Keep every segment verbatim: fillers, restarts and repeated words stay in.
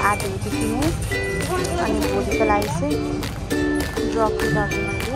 आजदेखि नै अनि भोलिको लागि चाहिँ ड्रप गरिराखेँ मैले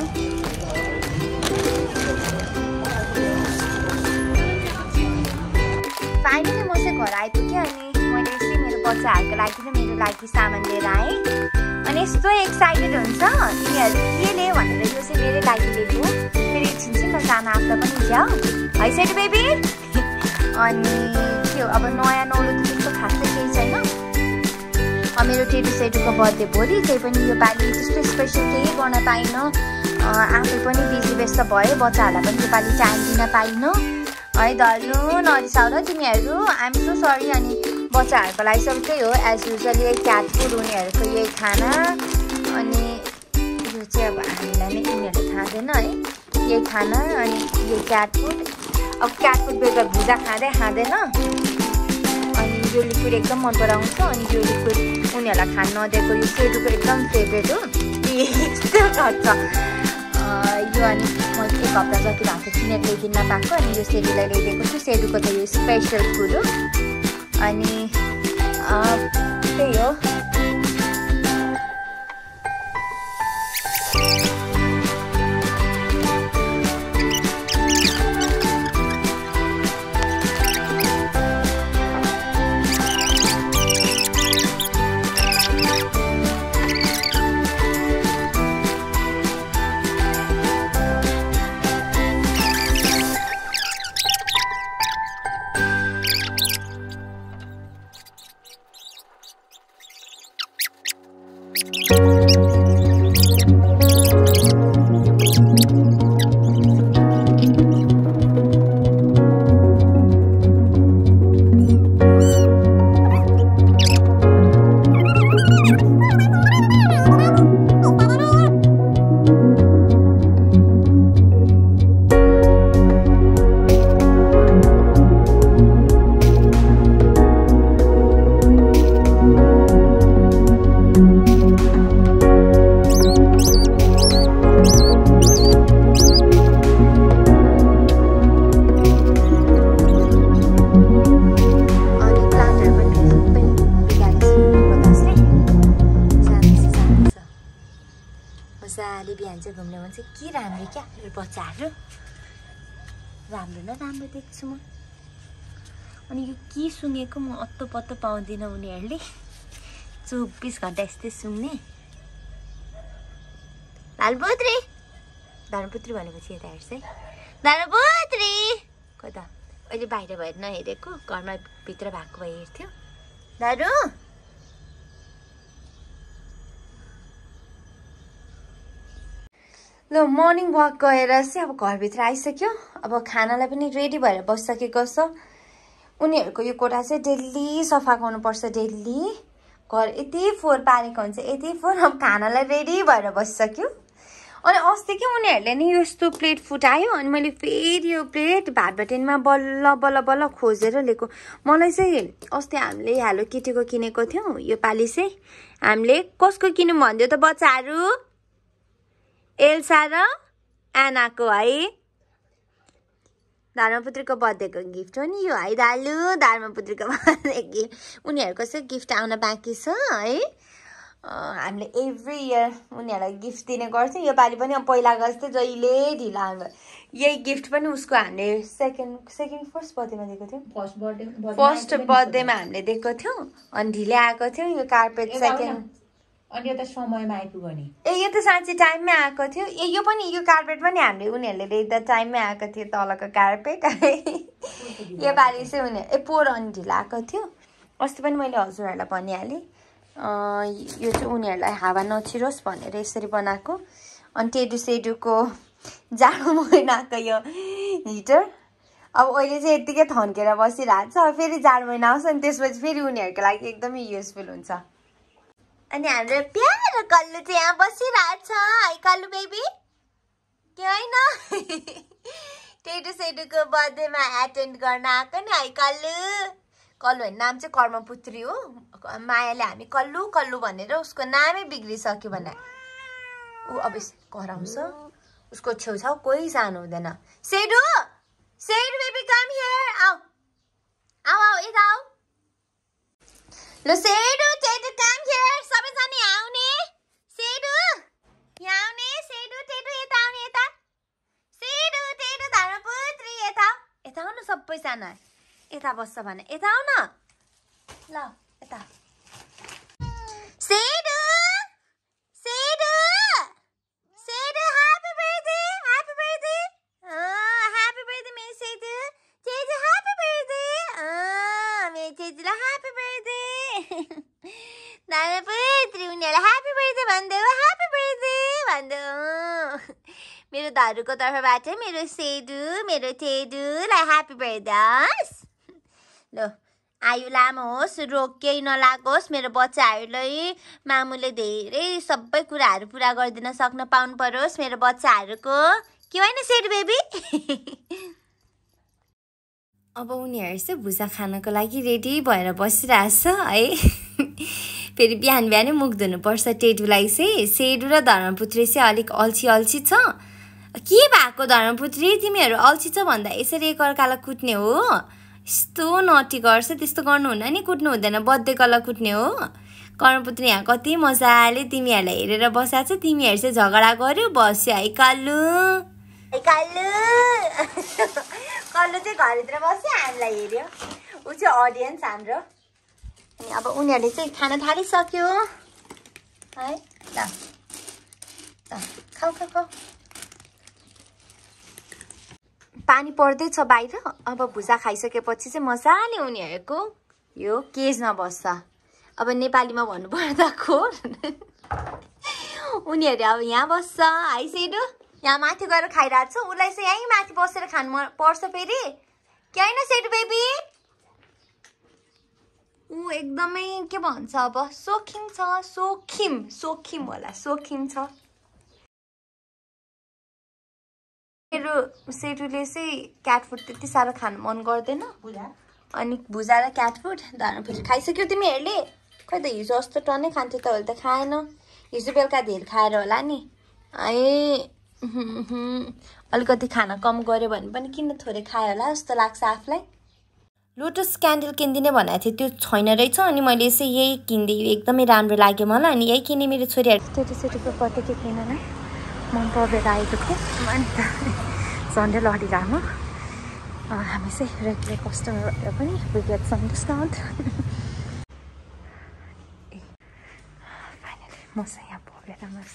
फाइनली म चाहिँ घर आइपुगेँ अनि मैले चाहिँ मेरो बच्चाहरूको लागि र मेरो लागि सामान लिएर आएँ अनि यस्तो एक्साइटेड हुन्छ तिनीहरू के ले भनेर यो चाहिँ मेरै लागि लिएको फेरि एकछिन चाहिँ म सानो आफ्नो पनि ल्याऊ है सेटु बेबी अनि त्यो अब नयाँ नौलो त त्यस्तो खासै केही छैन मेरो टेडु सेटुको बर्थडे भोलि त्यही पनि यो पालि त्यस्तो स्पेसल केही गर्न पाइनँ आफै पनि बिजी व्यस्त भयो बच्चाहरूलाई पनि योपालि टाइम दिन पाइनँ है धर्नु नरिसाउ ल तिमीहरू आइएम सो सरी अनि बच्चाहरूको लागि सब त्यही हो एज युजल यही क्याट फुड उनीहरूको यही खाना अनि यो चाहिँ अब हामीलाई नै उनीहरूले खाँदैन है यही खाना अनि यही क्याट फुड अब क्याट फुड बेलुका भुजा खाँदै खाँदैन अनि यो लिक्विड एकदम मन पराउँछ अनि यो लिक्विड उनीहरूलाई खान नदिएको यो सेडुको एकदम फेभरेट हो यस्तो गर्छ यो अनि मैले एक हप्ता जति भएको किनेर ल्याइदिन पाएको अनि यो सेडुलाई ल्याइदिएको छु सेडुको त यो स्पेसल फुड हो अनि त्यही हो मजाले बिहान चाहिँ घुम्ने भने चाहिँ के राम्रो क्या मेरो बच्चाहरू राम्रो न राम्रो देख्छु म अनि यो के सुँगेको म अत्तो पत्तो पाउँदिनँ उनीहरूले चौबिस घन्टा यस्तै सुँग्ने लालपुत्री धर्मपुत्री भनेपछि यता हेर्छ है धर्मपुत्री कता अहिले बाहिर भएर नहेरेको घरमा भित्र भएको भए हेर्थ्यो दारू ल मर्निङ वाक गएर चाहिँ अब घरभित्र आइसक्यो अब खानालाई पनि रेडी भएर बसिसकेको छ उनीहरूको यो कोठा चाहिँ डेली सफा गर्नुपर्छ डेली घर यति फोहोर पारेको हुन्छ यति फोहोर अब खानालाई रेडी भएर बसिसक्यो अनि अस्ति के उनीहरूले नि यस्तो प्लेट फुटायो अनि मैले फेरि यो प्लेट भात बटेनमा बल्ल बल्ल बल्ल खोजेर ल्याएको मलाई चाहिँ अस्ति हामीले हेलो किटीको किनेको थियौँ यो पालि चाहिँ हामीले कसको किन्यौँ भन्दियो त बच्चाहरू एल्सा र एनाको है धर्मपुत्रीको बर्थडेको गिफ्ट हो नि यो है दालु धर्मपुत्रीको बर्थडे गिफ्ट उनीहरूको चाहिँ गिफ्ट आउन बाँकी छ है हामीले एभ्री इयर उनीहरूलाई गिफ्ट दिने गर्थ्यौँ योपालि पनि अब पहिला जस्तै जहिले ढिला यही गिफ्ट पनि उसको हामीले सेकेन्ड सेकेन्ड फर्स्ट बर्थडेमा दिएको थियौँ फर्स्ट बर्थडे फर्स्ट बर्थडेमा हामीले दिएको थियौँ अनि ढिलै आएको थियो यो कार्पेट सेकेन्ड अनि यो त समयमा आइपुग्यो नि ए यो त साँच्चै टाइममै आएको थियो ए यो पनि यो कार्पेट पनि हामीले उनीहरूले ल्याइदा टाइममै आएको थियो तलको कार्पेट योपालि चाहिँ उनीहरू ए पोहोर अनि ढिलो आएको थियो अस्ति पनि मैले हजुरहरूलाई भनिहालेँ यो चाहिँ उनीहरूलाई हावा नछिरोस् भनेर यसरी बनाएको अनि टेडु सेडुको जाडो महिनाको यो हिटर अब अहिले चाहिँ यत्तिकै थन्केर बसिरहेको छ फेरि जाडो महिना आउँछ अनि त्यसपछि फेरि उनीहरूको लागि एकदमै युजफुल हुन्छ अनि हाम्रो प्यारो कल्लु चाहिँ यहाँ बसिरहेछ है कल्लु बेबी के होइन टेडु सेडुको बर्थडेमा एटेन्ड गर्न आएको नि है कल्लु कल्लु होइन नाम चाहिँ कर्मपुत्री हो मायाले हामी कल्लु कल्लु भनेर उसको नामै बिग्रिसक्यो भने ऊ अब कराउँछ उसको छेउछाउ कोही जानु हुँदैन सेडु सेडु बेबी कम हियर आऊ आऊ आऊ यता आऊ ल सेडु टेडु सबैजना यता बस्छ भने यता आउ न ल यता Sedu Sedu Sedu happy birthday happy birthday happy birthday मेरो सेडु सेडु ह्यापी बर्थडे मेरो सेडुलाई ह्यापी बर्थडे दादा बर्थडे उनीहरूलाई ह्यापी बर्थडे भन्देऊ ह्यापी बर्थडे भन्देऊ मेरो दारुको तर्फबाट मेरो सेडु मेरो टेडुलाई ह्यापी बर्थडे ल आयु लामो होस् रोग केही नलागोस् मेरो बच्चाहरूलाई मामुले धेरै सबै कुराहरू पुरा गरिदिन सक्न पाउनु परोस् मेरो बच्चाहरूको के होइन सेडु बेबी अब उनीहरू चाहिँ भुजा खानको लागि रेडी भएर बसिरहेछ है फेरि बिहान बिहानै मुख धुनुपर्छ टेडुलाई चाहिँ सेडु र धर्मपुत्री चाहिँ अलिक अल्छी अल्छी छ के भएको धर्मपुत्री तिमीहरू अल्छी छ भन्दा यसरी एकअर्कालाई कुट्ने हो यस्तो नटी गर्छ त्यस्तो गर्नु हुन्न नि कुट्नु हुँदैन बर्थडेकोलाई कुट्ने हो कर्णपुत्री यहाँ कति मजाले तिमीहरूलाई हेरेर बसाएको छ तिमीहरू चाहिँ झगडा गर्यो बस्यो है कालु है कालु कल्लु चाहिँ घरभित्र बस्यो हामीलाई हेऱ्यो ऊ चाहिँ अडियन्स हाम्रो अनि अब उनीहरूले चाहिँ खाना थालिसक्यो है ल खाऊ खाऊ खाऊ पानी पर्दैछ बाहिर अब भुजा खाइसकेपछि चाहिँ मजाले उनीहरूको यो केजमा बस्छ अब नेपालीमा भन्नुपर्दा खोर उनीहरू अब यहाँ बस्छ है सेडु यहाँ माथि गएर खाइरहेको छ उसलाई चाहिँ यहीँ माथि बसेर खानु पर्छ फेरि के होइन सेडु बेबी ऊ एकदमै के भन्छ अब सोखिम छ सोखिम सोखिम होला सोखिम छ मेरो सेडुले चाहिँ क्याट फुड त्यति साह्रो खानु मन गर्दैन अनि भुजा र क्याट फुड धर्मपुत्री खाइसक्यो तिमीहरूले खै त हिजो जस्तो टन्नै खान्थ्यो त अहिले त खाएन हिजो बेलुका धेरै खाएर होला नि ए अलिकति खाना कम गऱ्यो भने पनि किन थोरै खायो होला जस्तो लाग्छ आफूलाई लोटस क्यान्डल किनिदिने भनेको थिएँ त्यो छैन रहेछ अनि मैले चाहिँ यही किनिदिएँ एकदमै राम्रो लाग्यो मलाई अनि यही किने मेरो छोरीहरू त्यो सेटुको बर्थडे केक किन नै मन परेर आएको थियो अनि त सन्डे लडिरहनु हामी चाहिँ रेगुलर कस्टमर भएर पनि we get some discount finally म चाहिँ यहाँ परेर म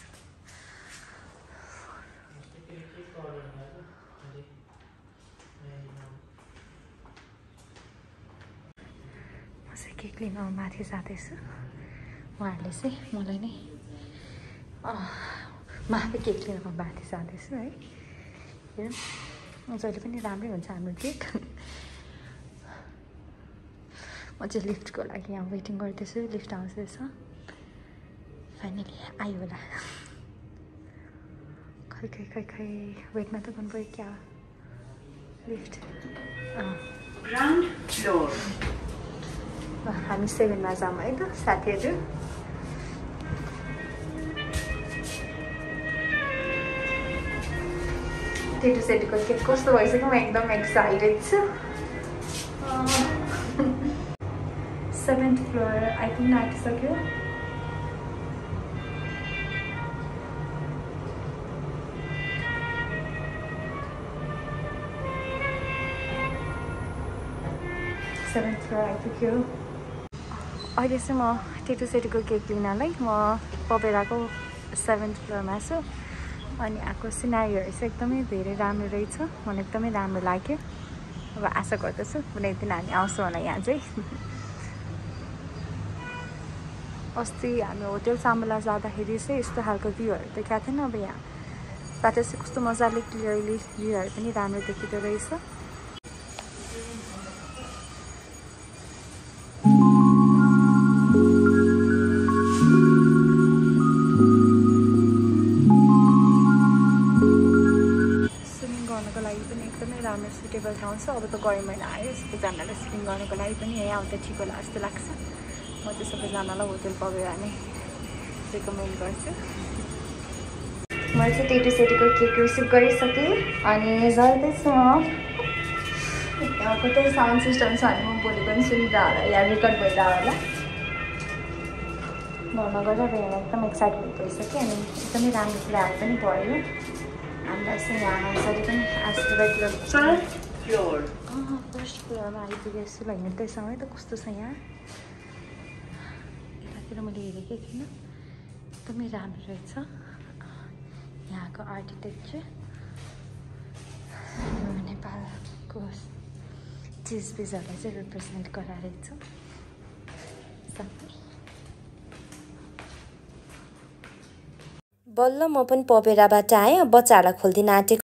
चाहिँ केक लिन माथि जाँदैछु उहाँहरूले चाहिँ मलाई नै माथि केक लिन माथि जाँदैछु है हेरौँ जहिले पनि राम्रै हुन्छ हाम्रो केक म चाहिँ लिफ्टको लागि यहाँ वेटिङ गर्दैछु लिफ्ट आउँदैछ फाइनली आयो होला खै खै खै खै वेटमा त गर्नु पऱ्यो क्या लिफ्ट ग्राउन्ड फ्लोर हामी सेभेनमा जाऊँ है त साथीहरू टेटु सेटुको केक कस्तो भइसक्यो म एकदम एक्साइटेड छु सेभेन्थ फ्लोर आइपुग्न आँटिसक्यो सेभेन्थ फ्लोर आइपुग्यो अहिले चाहिँ म टेटु सेटुको केक लिनलाई म पपेराको सेभेन्थ फ्लोरमा छु अनि आएको सिनारीहरू चाहिँ एकदमै धेरै राम्रो रहेछ मलाई एकदमै राम्रो लाग्यो अब आशा गर्दछु कुनै दिन हामी आउँछौँ होला यहाँ चाहिँ अस्ति हामी होटल साम्बला जाँदाखेरि चाहिँ यस्तो खालको भ्यूहरू देखाएको थिएन अब यहाँबाट चाहिँ कस्तो मजाले क्लियरली भ्यूहरू पनि राम्रो देखिँदो रहेछ सुटेबल ठाउँ छ अब त गरम महिना आयो सबैजनालाई स्विमिङ गर्नको लागि पनि यहीँ आउँदा ठिक होला जस्तो लाग्छ म चाहिँ सबैजनालाई होटल पवेरा नै रेकमेन्ड गर्छु मैले चाहिँ टेटु सेटुको केक रिसिभ गरिसकेँ अनि जाँदैछु म यहाँको चाहिँ साउन्ड सिस्टम छ भने म बोलेको पनि सुनिरह होला या रेकर्ड भइरह होला घरमा गएर अब यहाँ एकदम एक्साइटेड भइसक्यो अनि एकदमै राम्रो कुराहरू पनि भयो हामीलाई चाहिँ यहाँ आउँदाखेरि पनि आज regular first floor first first फ्लोरमा आइपुगेछु ल हेर्नु त्यसो है त कस्तो छ यहाँ यतातिर मैले हेरेकै थिइनँ एकदमै राम्रो रहेछ यहाँको आर्किटेक्चर नेपालको चिजबिजहरूलाई चाहिँ रिप्रेजेन्ट गराएर छ सबै बल्ल म पनि पपेराबाट आएँ बच्चाहरूलाई खोल्दिन आँटेको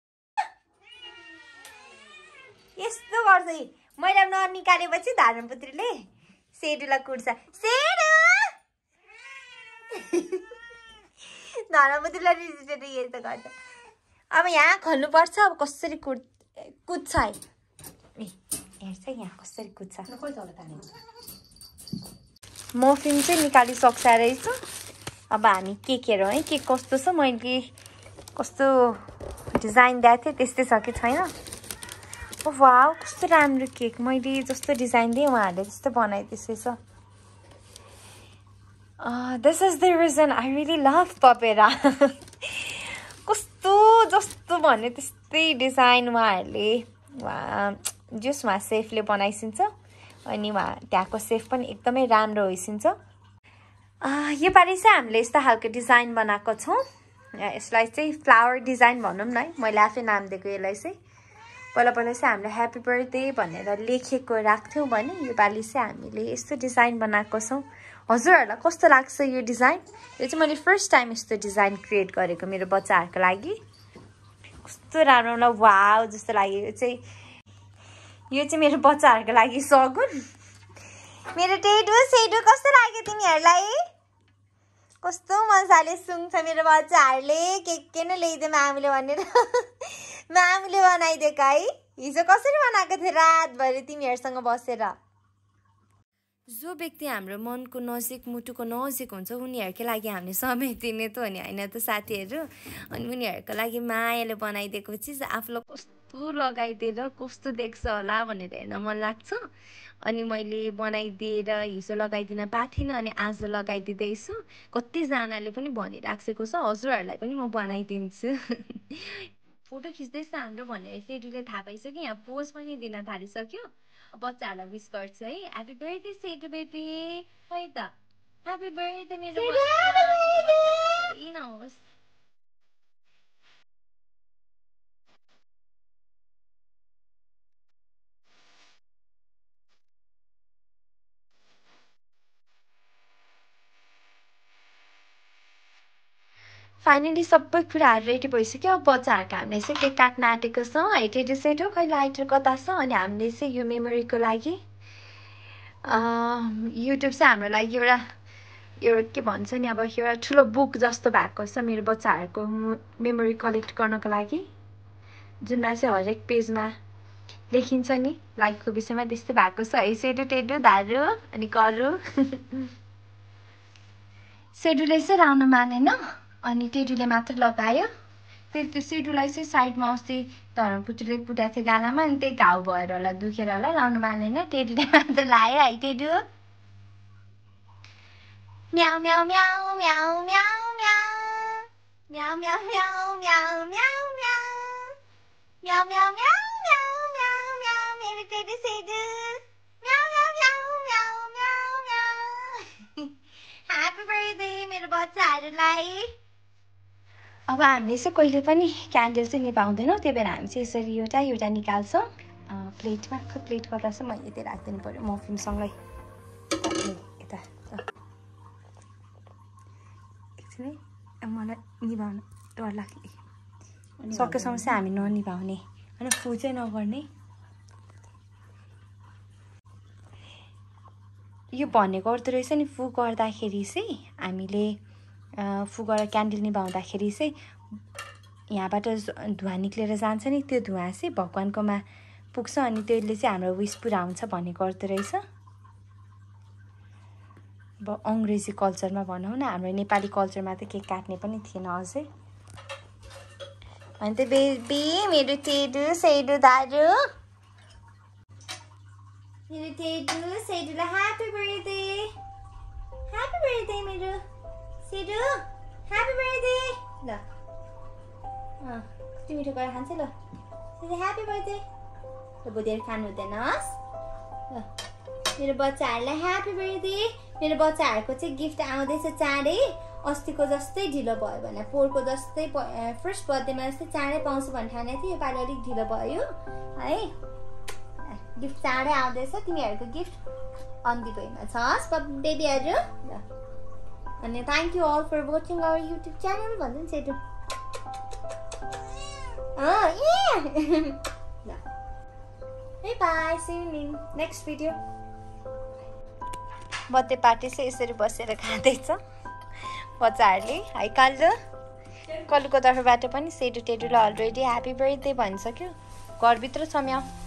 यस्तो गर्छ मैले ननिकालेपछि धारणपुत्रीले सेडुलाई कुट्छ सेडु धारणपुत्रीलाई रिजिटेर यस्तो गर्छ अब यहाँ खोल्नुपर्छ अब कसरी कुट कुद्छ है ए हेर्छ यहाँ कसरी कुद्छ मफिन चाहिँ निकालिसक्छ रहेछ अब हामी केक हेरौँ है केक कस्तो छ मैले कस्तो डिजाइन दिएको थिएँ त्यस्तै छ कि छैन ओ वाउ कस्तो राम्रो केक मैले जस्तो डिजाइन दिएँ उहाँहरूले त्यस्तो बनाइदिएछ this is the reason I really love पपेरा कस्तो जस्तो भन्यो त्यस्तै डिजाइन उहाँहरूले उहाँ जस उहाँ सेफले बनाइसिन्छ अनि उहाँ त्यहाँको सेफ पनि एकदमै राम्रो होइसिन्छ योपालि चाहिँ हामीले यस्तो खालको डिजाइन बनाएको छौँ यसलाई चाहिँ फ्लावर डिजाइन भनौँ न है मैले आफै नाम दिएको यसलाई चाहिँ पहिला पहिला चाहिँ हामीले ह्याप्पी बर्थडे भनेर लेखेको राख्थ्यौँ भने योपालि चाहिँ हामीले यस्तो डिजाइन बनाएको छौँ हजुरहरूलाई कस्तो लाग्छ यो डिजाइन यो चाहिँ मैले फर्स्ट टाइम यस्तो डिजाइन क्रिएट गरेको मेरो बच्चाहरूको लागि कस्तो राम्रो ल वाउ जस्तो लाग्यो यो चाहिँ यो चाहिँ मेरो बच्चाहरूको लागि सगुन मेरो टेडु सेडु कस्तो लाग्यो तिमीहरूलाई कस्तो मजाले सुन्छ मेरो बच्चाहरूले के के नै ल्याइदियो मामुले भनेर मामुले बनाइदिएको है हिजो कसरी बनाएको थियो रातभरि तिमीहरूसँग बसेर जो व्यक्ति हाम्रो मनको नजिक मुटुको नजिक हुन्छ उनीहरूकै लागि हामीले समेटिने त हो नि होइन त साथीहरू अनि उनीहरूको लागि मायाले बनाइदिएको चिज आफूलाई कस्तो लगाइदिएर कस्तो देख्छ होला भनेर हेर्न मन लाग्छ अनि मैले बनाइदिएर हिजो लगाइदिन पाएको थिइनँ अनि आज लगाइदिँदैछु कतिजनाले पनि भनिराखेको छ हजुरहरूलाई पनि म बनाइदिन्छु फोटो खिच्दैछ हाम्रो भनेर सेडुले थाहा पाइसक्यो यहाँ पोज पनि दिन थालिसक्यो बच्चाहरूलाई विश गर्छु है ह्याप्पी बर्थडे सेडु बेबी है त ह्याप्पी बर्थडे मेरो नहोस् फाइनली सबै कुराहरू रेडी भइसक्यो अब बच्चाहरूको हामीले चाहिँ केक काट्न आँटेको छ है टेडी सेट हो खै लाइटर कता छ अनि हामीले चाहिँ यो मेमोरीको लागि युट्युब चाहिँ हाम्रो लागि एउटा एउटा के भन्छ नि अब एउटा ठुलो बुक जस्तो भएको छ मेरो बच्चाहरूको मेमोरी कलेक्ट गर्नको लागि जुनमा चाहिँ हरेक पेजमा लेखिन्छ नि लाइफको विषयमा त्यस्तै भएको छ है सेडु टेडु धारू अनि करु सेडुले चाहिँ लाउन मानेन अनि टेडुले मात्र लगायो फेरि त्यो सेडुलाई चाहिँ साइडमा अस्ति धर्मपुत्रीले पुटाएको थियो गालामा अनि त्यही घाउ भएर होला दुखेर होला लाउनु मानेन टेडुले मात्र लायो है टेडु म्याउ म्याउ म्याउ म्याउ म्याउ म्याउ म्याउ म्याउ म्याउ म्याउ म्याउ म्याउ म्याउ म्याउ म्याउ म्याउ म्याउ मेरो टेडु सेडु म्याउ म्याउ म्याउ म्याउ म्याउ म्याउ ह्याप्पी बर्थडे मेरो बच्चाहरूलाई अब हामीले चाहिँ कहिले पनि क्यान्डल चाहिँ निभाउँदैनौँ त्यही भएर हामी चाहिँ यसरी एउटा एउटा निकाल्छौँ प्लेटमा खै प्लेट गर्दा चाहिँ मैले यतै राखिदिनु पऱ्यो मफिनसँगै यता एकछिन है मलाई निभाउनु डर लाग्यो सकेसम्म चाहिँ हामी ननिभाउने होइन फु चाहिँ नगर्ने यो भनेको अर्थ रहेछ नि फु गर्दाखेरि चाहिँ हामीले फु गरेर क्यान्डल निभाउँदाखेरि चाहिँ यहाँबाट धुवा निक्लेर जान्छ नि त्यो धुवा चाहिँ भगवान्कोमा पुग्छ अनि त्यसले चाहिँ हाम्रो विस पुरा हुन्छ भनेको अर्थ रहेछ अब अङ्ग्रेजी कल्चरमा भनौँ न हाम्रो नेपाली कल्चरमा त केक काट्ने पनि थिएन अझै अनि त बेबी मेरो टेडु सेडु दाजु मेरो टेडु सेडुलाई ह्याप्पी बर्थडे ह्याप्पी बर्थडे मेरो सेडु ह्याप्पी बर्थडे ल अँ कति मिठो गरेर खान्छ ल सेडु ह्याप्पी बर्थडे बुधेर खानु हुँदैन हस् ल मेरो बच्चाहरूलाई ह्यापी बर्थडे मेरो बच्चाहरूको चाहिँ गिफ्ट आउँदैछ चाँडै अस्तिको जस्तै ढिलो भयो भने पोहोरको जस्तै फर्स्ट बर्थडेमा जस्तै चाँडै पाउँछु भन्ने ठानेको थिएँ योपालि अलिक ढिलो भयो है गिफ्ट चाँडै आउँदैछ तिमीहरूको गिफ्ट अन द वेमा छ हस् बेबीहरू ल अनि thank you all for watching our YouTube channel भन्छ नि सेटु ल Hey bye, see you in next video. Birthday party चाहिँ यसरी बसेर खाँदैछ बच्चाहरूले है काल्लु कल्लुको तर्फबाट पनि सेडु टेडुलाई अलरेडी ह्यापी बर्थडे भनिसक्यो घरभित्र छ म्याउ